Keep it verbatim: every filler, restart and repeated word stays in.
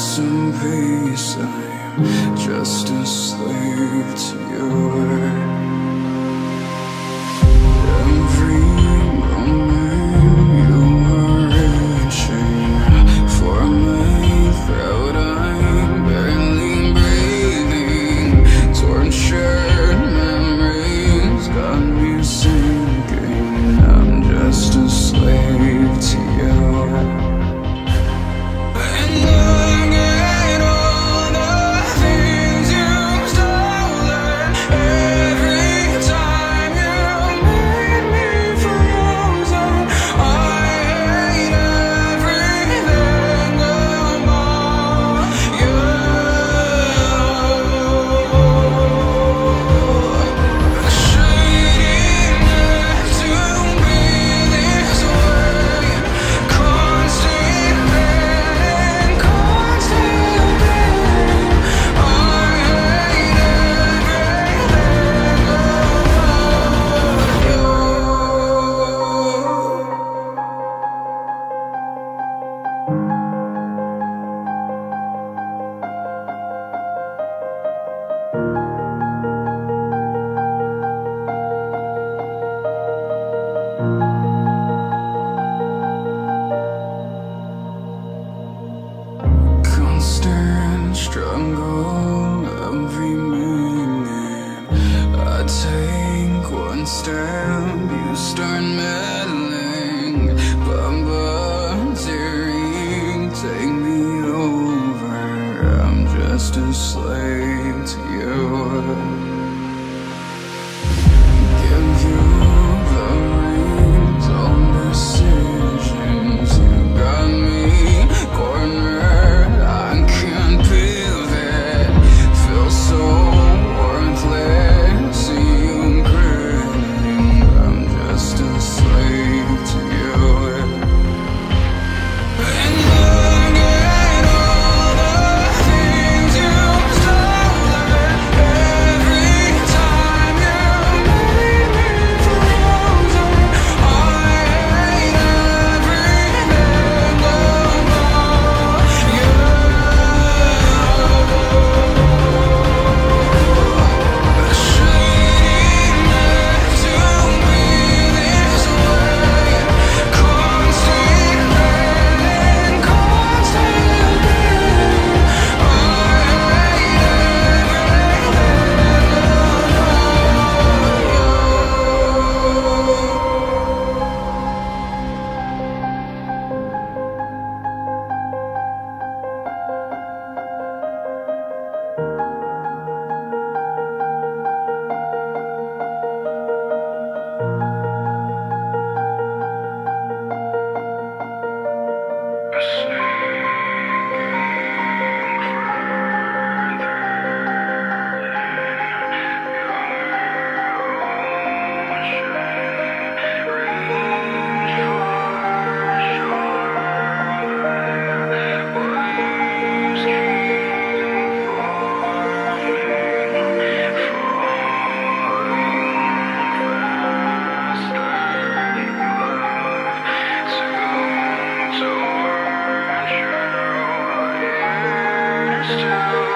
lost in peace. I'm just a slave to your every moment. You are reaching for my throat. I'm barely breathing. Tortured memories got me sinking. I'm just a slave to you. Constant struggle every minute. I take one step, you start meddling. Bombardiering, take me over. I'm just a slave to you. Give you the reins on decisions. You got me cornered. I can't pivot. Feel so worthless. See you grinning. I'm just a slave to you. And look at all the things you've stolen. Every time you made me frozen. I hate everything about you. Shouldn't have to be this way. Constant pain, constant pain. I hate to